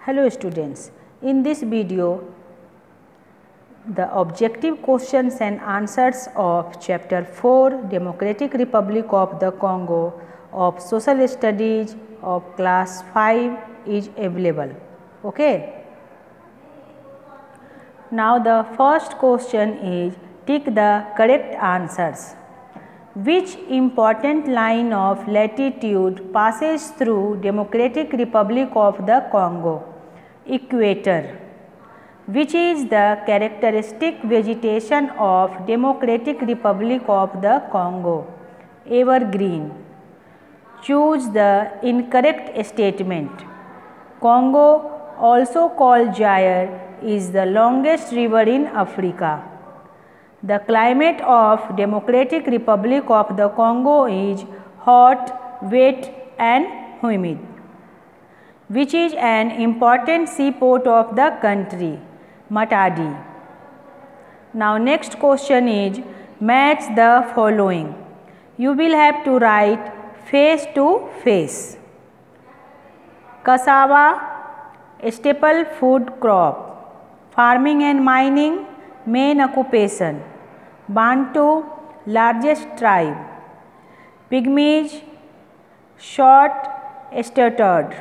Hello students, in this video the objective questions and answers of chapter 4 Democratic Republic of the Congo of Social Studies of class 5 is available. Okay. Now the first question is tick the correct answers. Which important line of latitude passes through Democratic Republic of the Congo? Equator. Which is the characteristic vegetation of Democratic Republic of the Congo? Evergreen. Choose the incorrect statement. Congo, also called Zaire, is the longest river in Africa. The climate of Democratic Republic of the Congo is hot, wet and humid. Which is an important seaport of the country? Matadi. Now next question is match the following. You will have to write face to face. Cassava, staple food crop. Farming and mining, main occupation. Bantu, largest tribe. Pygmies, short stuttered.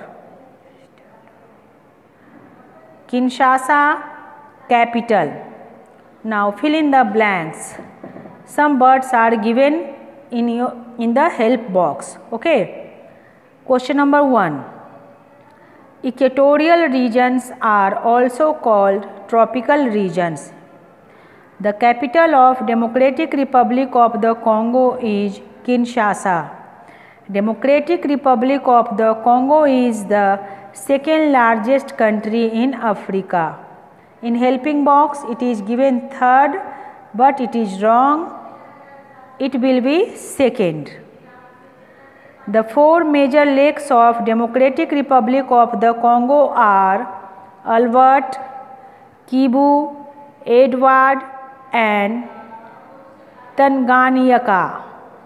Kinshasa, capital. Now fill in the blanks. Some birds are given in the help box. Okay. Question number 1. Equatorial regions are also called tropical regions. The capital of Democratic Republic of the Congo is Kinshasa. Democratic Republic of the Congo is the second largest country in Africa. In helping box it is given third, but it is wrong. It will be second. The 4 major lakes of Democratic Republic of the Congo are Albert, Kivu, Edward and Tanganyika.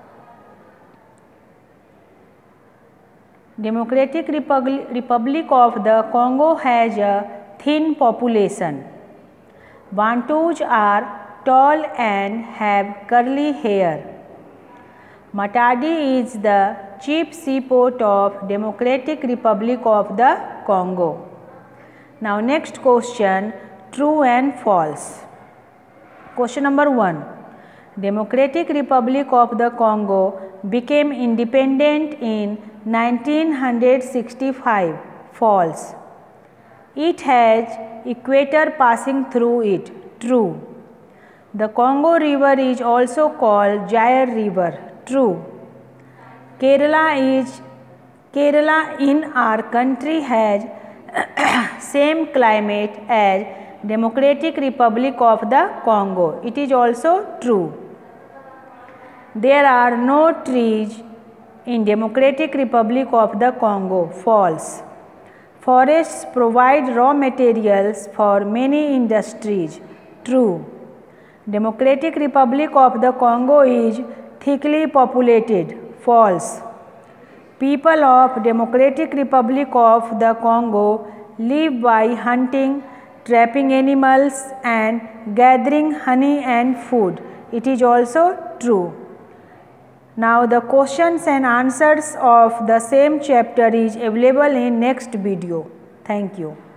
Democratic Republic of the Congo has a thin population. Bantus are tall and have curly hair. Matadi is the chief seaport of Democratic Republic of the Congo. Now next question, true and false. Question number 1. Democratic Republic of the Congo became independent in 1965. False. It has equator passing through it. True. The Congo River is also called Zaire River. True. Kerala in our country has same climate as Democratic Republic of the Congo. It is also true. There are no trees in Democratic Republic of the Congo. False. Forests provide raw materials for many industries. True. Democratic Republic of the Congo is thickly populated. False. People of Democratic Republic of the Congo live by hunting, trapping animals and gathering honey and food. It is also true. Now the questions and answers of the same chapter is available in next video. Thank you.